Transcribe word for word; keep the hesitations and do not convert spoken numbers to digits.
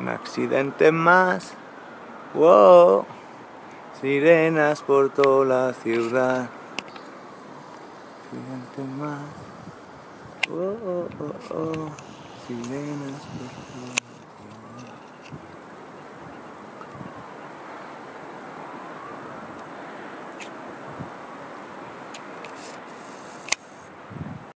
Un accidente más. Wow. Sirenas por toda la ciudad. Accidente más. Oh, oh, oh, oh. Sirenas por toda